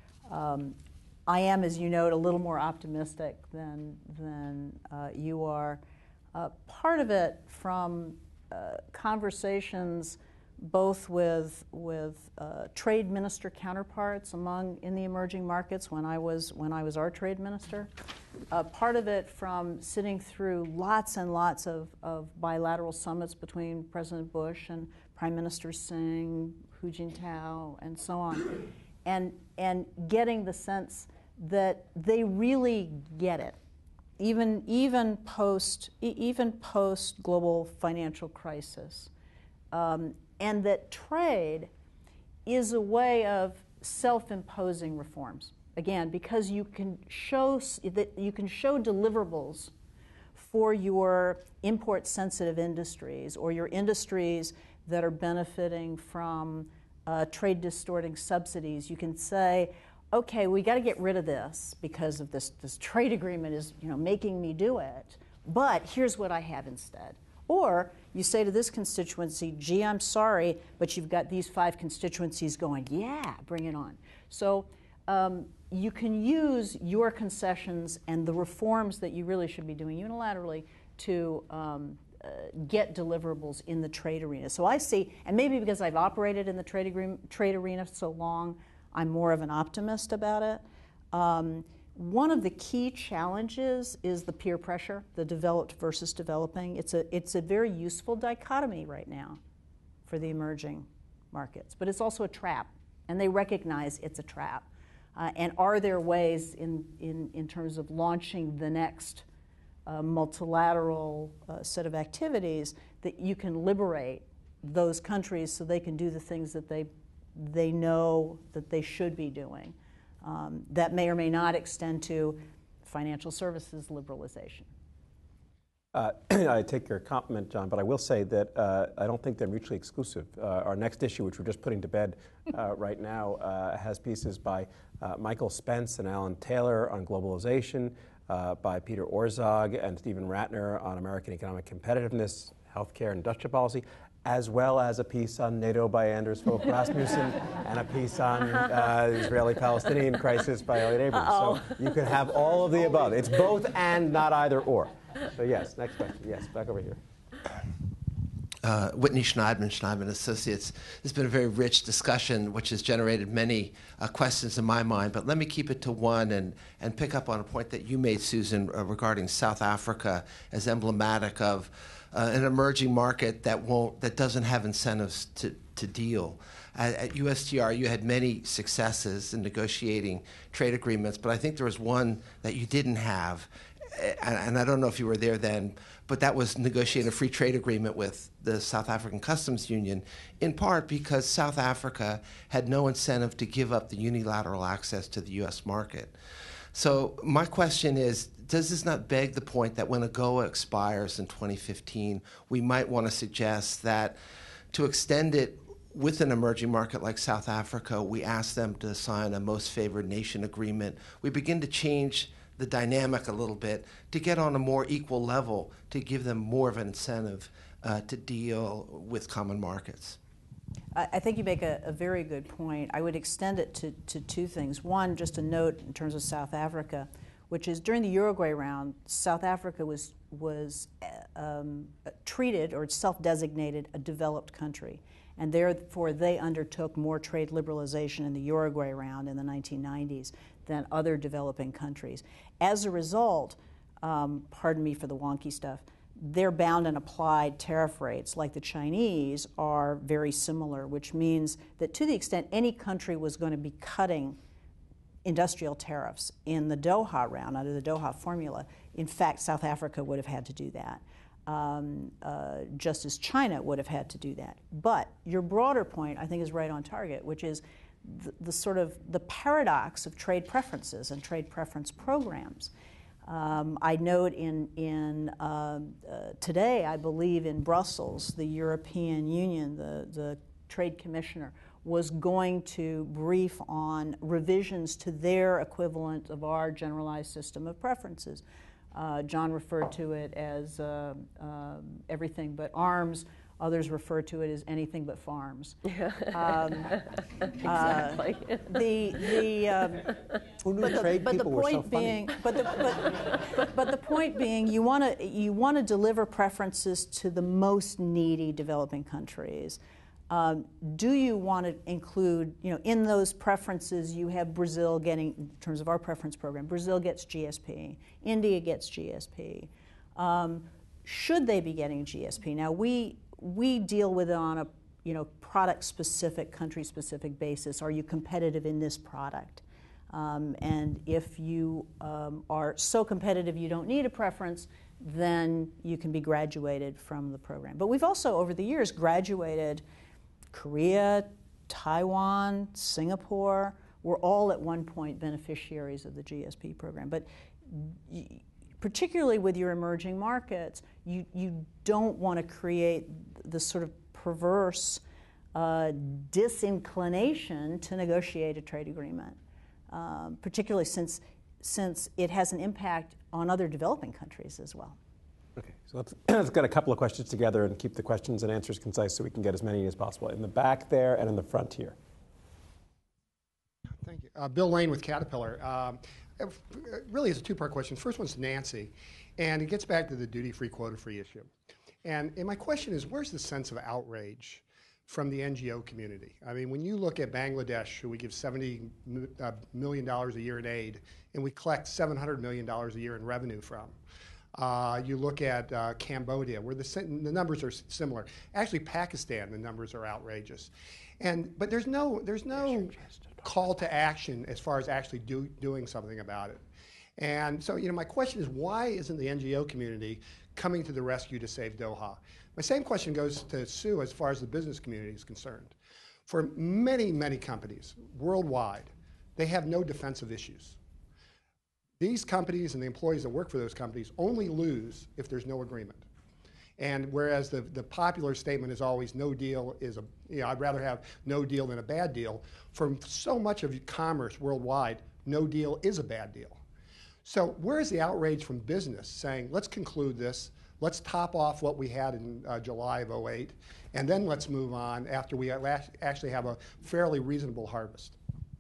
um, I am, as you note, a little more optimistic than than uh, you are. Uh, part of it from uh, conversations both with with uh, trade minister counterparts among in the emerging markets when I was when I was our trade minister. Uh, part of it from sitting through lots and lots of, of bilateral summits between President Bush and Prime Minister Singh, Hu Jintao, and so on, and and getting the sense that they really get it. Even even post even post global financial crisis, um, and that trade is a way of self-imposing reforms. Again, because you can show that you can show deliverables for your import-sensitive industries or your industries that are benefiting from uh, trade-distorting subsidies. You can say, okay, we got to get rid of this because of this, this trade agreement is, you know, making me do it, but here's what I have instead. Or you say to this constituency, gee, I'm sorry, but you've got these five constituencies going, yeah, bring it on. So um, you can use your concessions and the reforms that you really should be doing unilaterally to um, uh, get deliverables in the trade arena. So I see, and maybe because I've operated in the trade, agreement, trade arena so long, I'm more of an optimist about it. Um, one of the key challenges is the peer pressure, the developed versus developing. It's a, it's a very useful dichotomy right now for the emerging markets, but it's also a trap, and they recognize it's a trap. Uh, and are there ways in, in, in terms of launching the next uh, multilateral uh, set of activities that you can liberate those countries so they can do the things that they they know that they should be doing. Um, that may or may not extend to financial services liberalization. Uh, I take your compliment, John, but I will say that uh, I don't think they're mutually exclusive. Uh, our next issue, which we're just putting to bed uh, right now, uh, has pieces by uh, Michael Spence and Alan Taylor on globalization, uh, by Peter Orzog and Stephen Ratner on American economic competitiveness, healthcare, and industrial policy, as well as a piece on NATO by Anders Fogh Rasmussen and a piece on uh, the Israeli-Palestinian crisis by Elliot Abrams. Uh-oh. So you can have all of the above. It's both and not either or. So yes, next question. Yes, back over here. uh, Whitney Schneidman, Schneidman Associates. It's been a very rich discussion, which has generated many uh, questions in my mind. But let me keep it to one and, and pick up on a point that you made, Susan, uh, regarding South Africa as emblematic of uh, an emerging market that won't, that doesn't have incentives to, to deal. At, at U S T R, you had many successes in negotiating trade agreements, but I think there was one that you didn't have, and, and I don't know if you were there then, but that was negotiating a free trade agreement with the South African Customs Union, in part because South Africa had no incentive to give up the unilateral access to the U S market. So my question is, does this not beg the point that when AGOA expires in twenty fifteen, we might want to suggest that to extend it with an emerging market like South Africa, we ask them to sign a most favored nation agreement. We begin to change the dynamic a little bit to get on a more equal level, to give them more of an incentive uh, to deal with common markets. I, I think you make a, a very good point. I would extend it to, to two things. One, just a note in terms of South Africa, which is during the Uruguay round, South Africa was, was um, treated or self-designated a developed country. And therefore, they undertook more trade liberalization in the Uruguay round in the nineteen nineties than other developing countries. As a result, um, pardon me for the wonky stuff, their bound and applied tariff rates, like the Chinese, are very similar, which means that to the extent any country was going to be cutting industrial tariffs in the Doha round, under the Doha formula, in fact, South Africa would have had to do that. Um, uh, just as China would have had to do that. But your broader point, I think, is right on target, which is the, the sort of the paradox of trade preferences and trade preference programs. Um, I note in, in uh, uh, today, I believe in Brussels, the European Union, the, the Trade Commissioner, was going to brief on revisions to their equivalent of our generalized system of preferences. Uh, John referred to it as uh, uh, everything but arms. Others refer to it as anything but farms. Um, Exactly. Uh, the the um, Who knew but the, trade but the people were so point funny? being, but the but, but, but the point being, you want to you want to deliver preferences to the most needy developing countries. Um, do you want to include, you know, in those preferences you have Brazil getting, in terms of our preference program, Brazil gets G S P, India gets G S P. Um, should they be getting G S P? Now we we deal with it on a, you know, product-specific, country-specific basis. Are you competitive in this product? Um, and if you um, are so competitive you don't need a preference, then you can be graduated from the program. But we've also, over the years, graduated Korea, Taiwan, Singapore were all at one point beneficiaries of the G S P program. But y particularly with your emerging markets, you, you don't want to create this sort of perverse uh, disinclination to negotiate a trade agreement, um, particularly since, since it has an impact on other developing countries as well. Okay, so let's, let's get a couple of questions together and keep the questions and answers concise so we can get as many as possible. In the back there and in the front here. Thank you. Uh, Bill Lane with Caterpillar. Um, it really is a two-part question. First one's to Nancy, and it gets back to the duty-free, quota-free issue. And, and my question is, where's the sense of outrage from the N G O community? I mean, when you look at Bangladesh, who we give seventy million dollars a year in aid, and we collect seven hundred million dollars a year in revenue from. Uh, you look at uh, Cambodia, where the, the numbers are similar. Actually, Pakistan, the numbers are outrageous. And, but there's no, there's no call to action as far as actually do, doing something about it. And so, you know, my question is, why isn't the N G O community coming to the rescue to save Doha? My same question goes to Sue as far as the business community is concerned. For many, many companies worldwide, they have no defensive issues. These companies and the employees that work for those companies only lose if there's no agreement. And whereas the, the popular statement is always no deal is a, you know, I'd rather have no deal than a bad deal. For so much of commerce worldwide, no deal is a bad deal. So where is the outrage from business saying, let's conclude this, let's top off what we had in uh, July of oh eight, and then let's move on after we actually have a fairly reasonable harvest?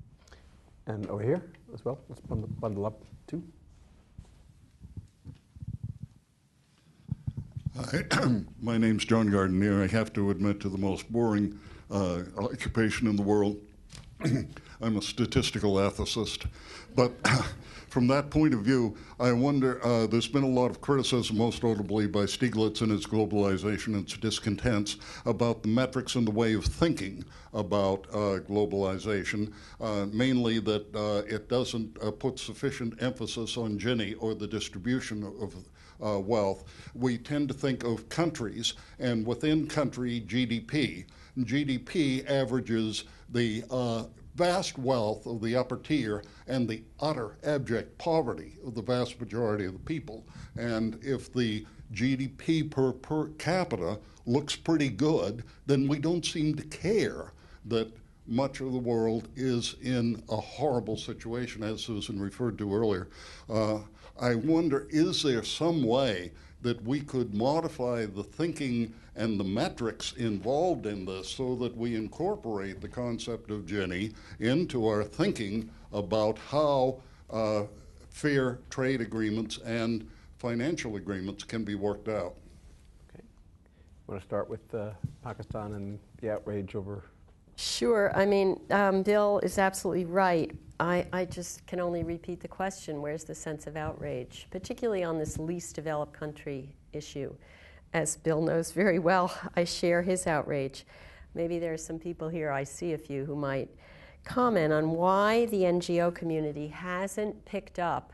And over here as well, let's bundle, bundle up too. Hi, my name's John Gardenier. I have to admit to the most boring uh, occupation in the world. I'm a statistical ethicist. But from that point of view, I wonder, uh, there's been a lot of criticism, most notably by Stiglitz and his globalization and its discontents, about the metrics and the way of thinking about uh, globalization, uh, mainly that uh, it doesn't uh, put sufficient emphasis on Gini or the distribution of uh, wealth. We tend to think of countries, and within country G D P. G D P averages the uh, vast wealth of the upper tier and the utter abject poverty of the vast majority of the people. And if the G D P per, per capita looks pretty good, then we don't seem to care that much of the world is in a horrible situation, as Susan referred to earlier. Uh, I wonder, is there some way that we could modify the thinking and the metrics involved in this so that we incorporate the concept of Gini into our thinking about how uh, fair trade agreements and financial agreements can be worked out? Okay. Want to start with uh, Pakistan and the outrage over? Sure. I mean, um, Bill is absolutely right. I, I just can only repeat the question, where's the sense of outrage, particularly on this least developed country issue? As Bill knows very well, I share his outrage. Maybe there are some people here, I see a few, who might comment on why the N G O community hasn't picked up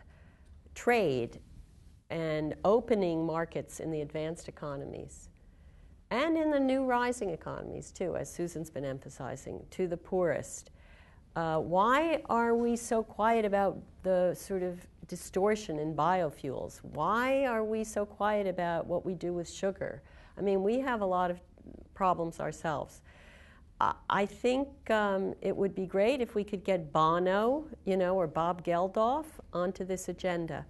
trade and opening markets in the advanced economies and in the new rising economies, too, as Susan's been emphasizing, to the poorest. Uh, why are we so quiet about the sort of distortion in biofuels? Why are we so quiet about what we do with sugar? I mean, we have a lot of problems ourselves. I, I think um, it would be great if we could get Bono, you know, or Bob Geldof onto this agenda.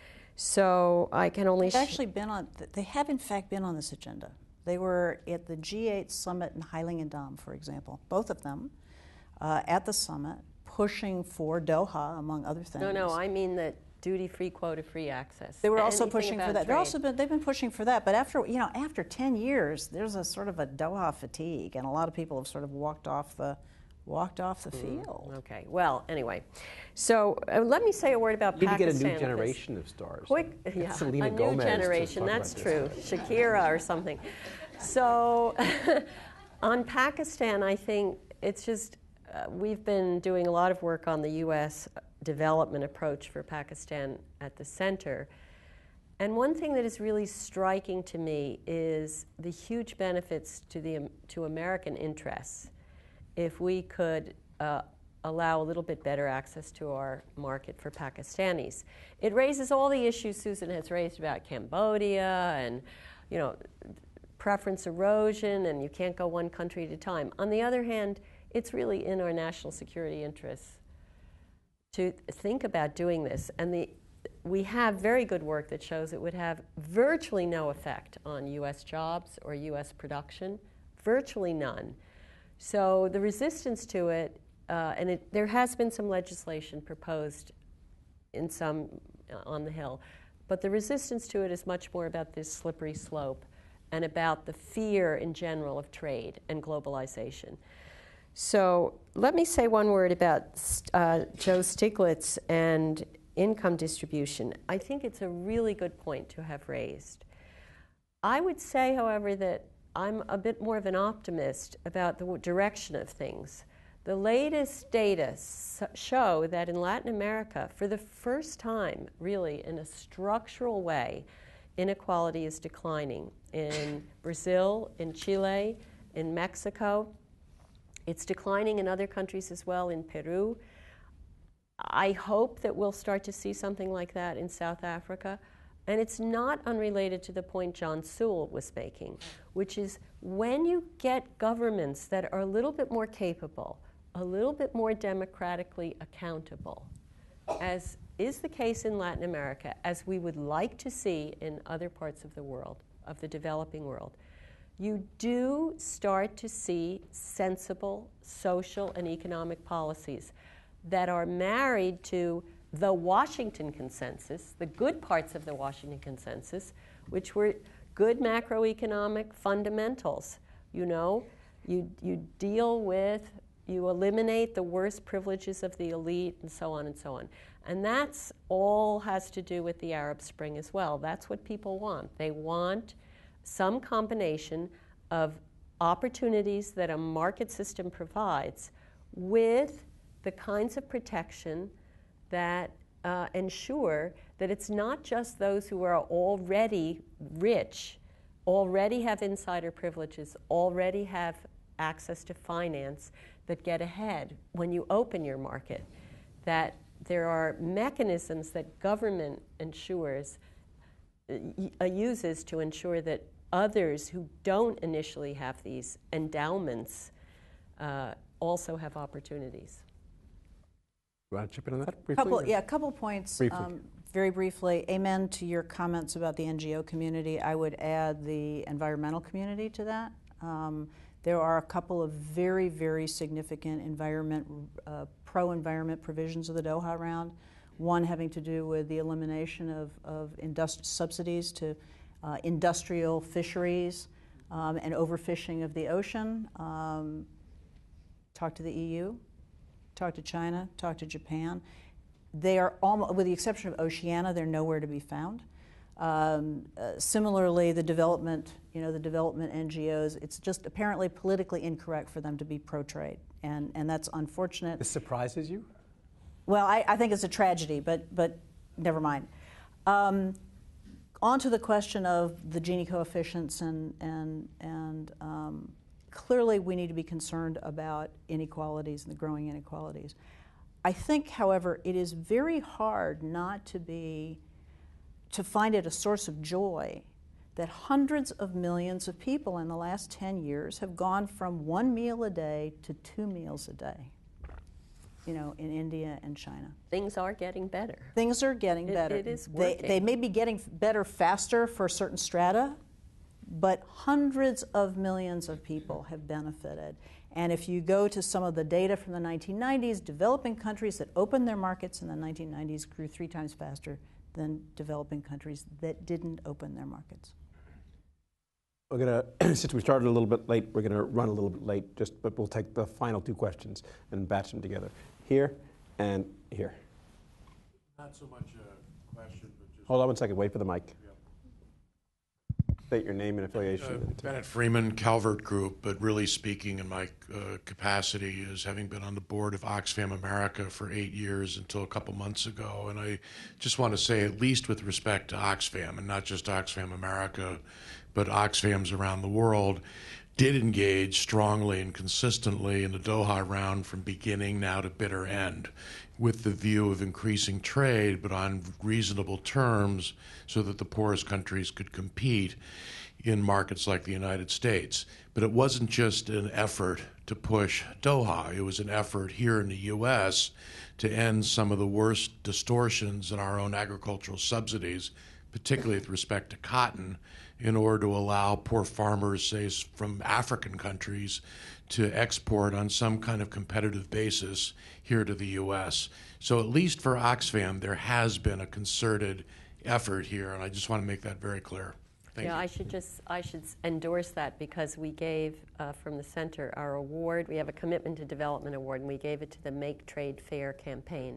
So I can only... They've actually been on, they have in fact been on this agenda. They were at the G eight summit in Heiligendamm, for example, both of them, uh, at the summit, pushing for Doha, among other things. No, no, I mean that duty-free, quota-free access. They were also Anything pushing about for that. trade. They're also been, they've been pushing for that, but after, you know, after ten years, there's a sort of a Doha fatigue, and a lot of people have sort of walked off the, walked off the field. Mm, okay, well, anyway. So uh, let me say a word about You need to Pakistan. get a new generation of stars. Quick, Get yeah, Selena a new Gomez to generation, talk that's about true. this. Shakira or something. So on Pakistan, I think it's just, uh, we've been doing a lot of work on the U S development approach for Pakistan at the center. And one thing that is really striking to me is the huge benefits to, the, to American interests if we could uh, allow a little bit better access to our market for Pakistanis. It raises all the issues Susan has raised about Cambodia and, you know, preference erosion, and you can't go one country at a time. On the other hand, it's really in our national security interests to think about doing this. And the, we have very good work that shows it would have virtually no effect on U S jobs or U S production, virtually none. So the resistance to it, uh, and it, there has been some legislation proposed in some uh, on the Hill, but the resistance to it is much more about this slippery slope and about the fear in general of trade and globalization. So let me say one word about uh, Joe Stiglitz and income distribution. I think it's a really good point to have raised. I would say, however, that I'm a bit more of an optimist about the direction of things. The latest data show that in Latin America, for the first time, really, in a structural way, inequality is declining. In Brazil, in Chile, in Mexico. It's declining in other countries as well, in Peru. I hope that we'll start to see something like that in South Africa. And it's not unrelated to the point John Sewell was making, which is when you get governments that are a little bit more capable, a little bit more democratically accountable, as is the case in Latin America, as we would like to see in other parts of the world, of the developing world, you do start to see sensible social and economic policies that are married to the Washington Consensus, the good parts of the Washington Consensus, which were good macroeconomic fundamentals. You know, you, you deal with, you eliminate the worst privileges of the elite and so on and so on. And that's all has to do with the Arab Spring as well. That's what people want. They want some combination of opportunities that a market system provides with the kinds of protection that uh, ensure that it's not just those who are already rich, already have insider privileges, already have access to finance that get ahead when you open your market, that there are mechanisms that government ensures, uh, uses to ensure that others who don't initially have these endowments uh, also have opportunities. You want to chip in on that briefly? Couple, yeah, a couple points. Briefly. Um, very briefly, amen to your comments about the N G O community. I would add the environmental community to that. Um, there are a couple of very, very significant environment, uh, pro-environment provisions of the Doha Round. One having to do with the elimination of, of industri- subsidies to uh, industrial fisheries um, and overfishing of the ocean. Um, talk to the E U, talk to China, talk to Japan. They are almost, with the exception of Oceania, they're nowhere to be found. Um, uh, similarly, the development, you know, the development N G Os, it's just apparently politically incorrect for them to be pro-trade, and, and that's unfortunate. This surprises you? Well, I, I think it's a tragedy, but, but never mind. Um, on to the question of the Gini coefficients, and, and, and um, clearly we need to be concerned about inequalities and the growing inequalities. I think, however, it is very hard not to be, to find it a source of joy that hundreds of millions of people in the last ten years have gone from one meal a day to two meals a day, you know, in India and China. Things are getting better. Things are getting It- better. it is They, working. they may be getting better faster for certain strata, but hundreds of millions of people have benefited. And if you go to some of the data from the nineteen nineties, developing countries that opened their markets in the nineteen nineties grew three times faster than developing countries that didn't open their markets. We're gonna, since we started a little bit late, we're gonna run a little bit late, just, but we'll take the final two questions and batch them together. Here and here. Not so much a question, but just... Hold on one second, wait for the mic. State your name and affiliation. Uh, Bennett Freeman, Calvert Group, but really speaking in my uh, capacity as having been on the board of Oxfam America for eight years until a couple months ago. And I just want to say, at least with respect to Oxfam, and not just Oxfam America, but Oxfams around the world, did engage strongly and consistently in the Doha round from beginning now to bitter end, with the view of increasing trade, but on reasonable terms so that the poorest countries could compete in markets like the United States. But it wasn't just an effort to push Doha. It was an effort here in the U S to end some of the worst distortions in our own agricultural subsidies, particularly with respect to cotton, in order to allow poor farmers, say, from African countries to export on some kind of competitive basis here to the U S. So at least for Oxfam, there has been a concerted effort here, and I just want to make that very clear. Thank yeah, you. I should just I should endorse that, because we gave uh, from the center our award. We have a Commitment to Development award, and we gave it to the Make Trade Fair campaign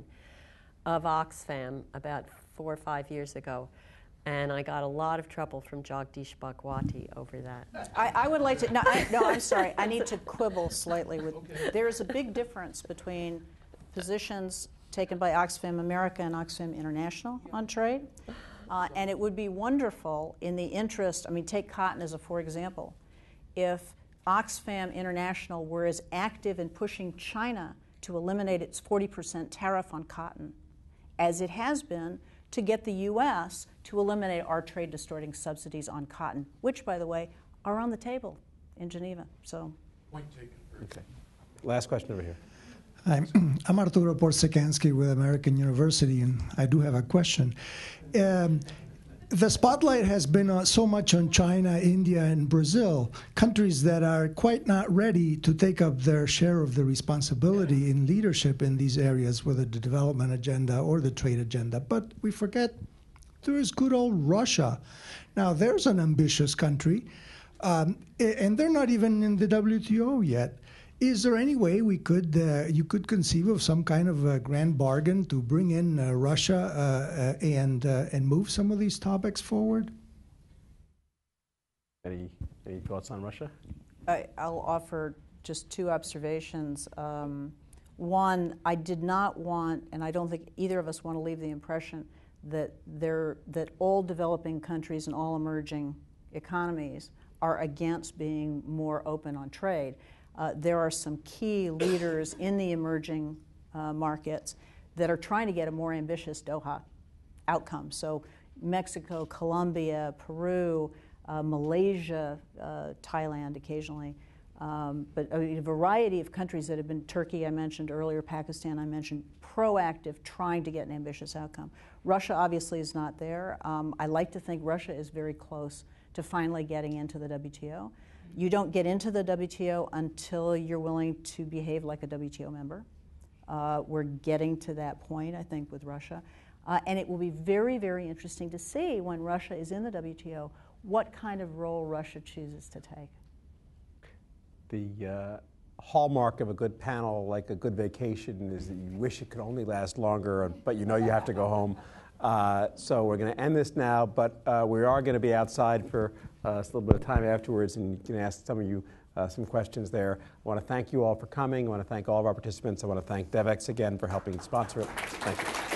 of Oxfam about four or five years ago. And I got a lot of trouble from Jagdish Bhagwati over that. I, I would like to, no, I, no, I'm sorry, I need to quibble slightly with, okay. There is a big difference between positions taken by Oxfam America and Oxfam International on trade. Uh, and it would be wonderful in the interest, I mean, take cotton as a for example. If Oxfam International were as active in pushing China to eliminate its forty percent tariff on cotton as it has been to get the U S to eliminate our trade distorting subsidies on cotton, which, by the way, are on the table in Geneva. So, Point taken. Okay. Last question over here. I'm, I'm Arturo Porsekansky with American University, and I do have a question. Um, the spotlight has been uh, so much on China, India, and Brazil, countries that are quite not ready to take up their share of the responsibility in leadership in these areas, whether the development agenda or the trade agenda. But we forget There is good old Russia. Now, there's an ambitious country, um, and they're not even in the W T O yet. Is there any way we could, uh, you could conceive of some kind of a grand bargain to bring in uh, Russia uh, uh, and uh, and move some of these topics forward? Any any thoughts on Russia? I, I'll offer just two observations. Um, one, I did not want, and I don't think either of us want to leave the impression that there that all developing countries and all emerging economies are against being more open on trade. Uh, there are some key leaders in the emerging uh, markets that are trying to get a more ambitious Doha outcome. So Mexico, Colombia, Peru, uh, Malaysia, uh, Thailand occasionally, um, but a, a variety of countries that have been, Turkey I mentioned earlier, Pakistan I mentioned, proactive, trying to get an ambitious outcome. Russia obviously is not there. Um, I like to think Russia is very close to finally getting into the W T O. You don't get into the W T O until you're willing to behave like a W T O member. Uh, we're getting to that point, I think, with Russia. Uh, and it will be very, very interesting to see when Russia is in the W T O what kind of role Russia chooses to take. The uh, hallmark of a good panel, like a good vacation, is that you wish it could only last longer, but you know you have to go home. Uh, so we're going to end this now, but uh, we are going to be outside for uh, a little bit of time afterwards, and you can ask some of you uh, some questions there. I want to thank you all for coming. I want to thank all of our participants. I want to thank DevEx again for helping sponsor it. Thank you.